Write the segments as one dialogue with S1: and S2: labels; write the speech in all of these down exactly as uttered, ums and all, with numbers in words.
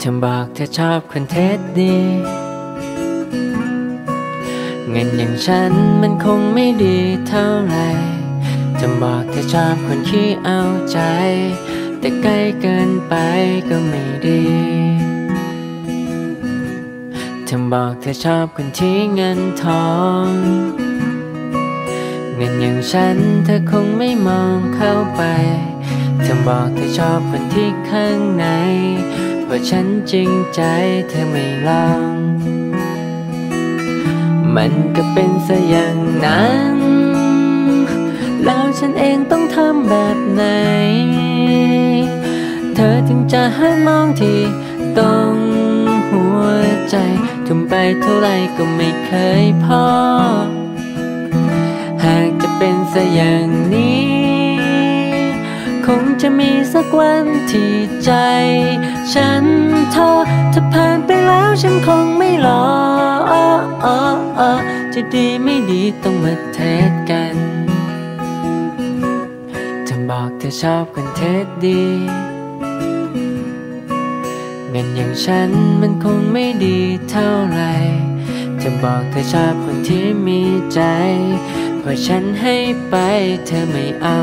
S1: ธอบอกเธอชอบคนเท็จดีเงินอย่างฉันมันคงไม่ดีเท่าไหร่เธอบอกเธอชอบคนขี้เอาใจแต่ใกล้เกินไปก็ไม่ดีเธอบอกเธอชอบคนที่เงินทองเงินอย่างฉันเธอคงไม่มองเข้าไปเธอบอกเธอชอบคนที่ข้างในเพราะฉันจริงใจเธอไม่ลองมันก็เป็นซะอย่างนั้นแล้วฉันเองต้องทำแบบไหนเธอถึงจะหันมองที่ตรงหัวใจทุ่มไปเท่าไรก็ไม่เคยพอหากจะเป็นซะอย่างนี้คงจะมีสักวันที่ใจฉันท้อถ้าผ่านไปแล้วฉันคงไม่รอจะดีไม่ดีต้องมาเทสกันเธอบอกเธอชอบคนเท็จดีเงินอย่างฉันมันคงไม่ดีเท่าไหร่เธอบอกเธอชอบคนที่มีใจพอฉันให้ไปเธอไม่เอา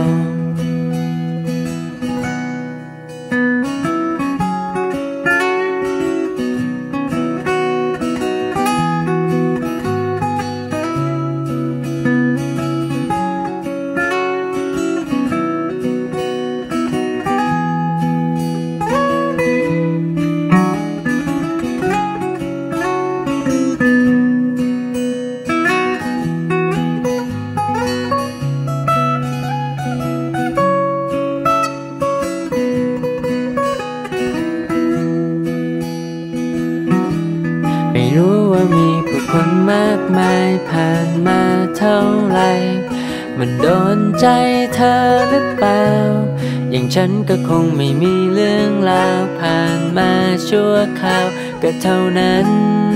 S1: ไม่รู้ว่ามีผู้คนมากมายผ่านมาเท่าไรมันโดนใจเธอหรือเปล่าอย่างฉันก็คงไม่มีเรื่องราวผ่านมาชั่วคราวก็เท่านั้น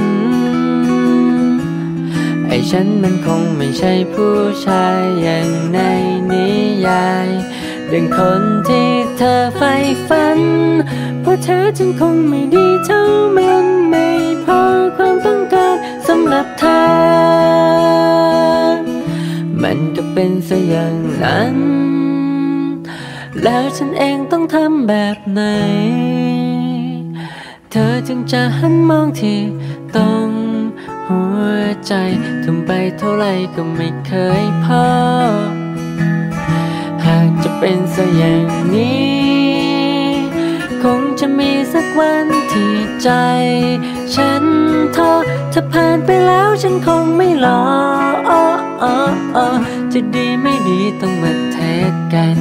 S1: ไอ้ฉันมันคงไม่ใช่ผู้ชายอย่างในนิยายดังคนที่เธอใฝ่ฝันเพราะเธอจึงคงไม่ดีเท่ามันไม่พอความต้องการสำหรับเธอมันก็เป็นซะอย่างนั้นแล้วฉันเองต้องทำแบบไหนเธอจึงจะหันมองที่ตรงหัวใจทุ่มไปเท่าไรก็ไม่เคยพอหากจะเป็นซะอย่างนี้คงจะมีสักวันที่ใจฉันท้อถ้าผ่านไปแล้วฉันคงไม่รอจะดีไม่ดีต้องมาเทสกัน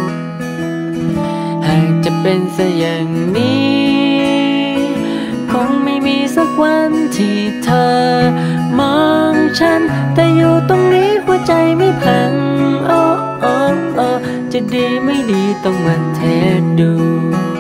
S1: หากจะเป็นซะอย่างนี้คงไม่มีสักวันที่เธอมองฉันแต่อยู่ตรงนี้หัวใจไม่พังจะดีไม่ดีต้องมาเทสดู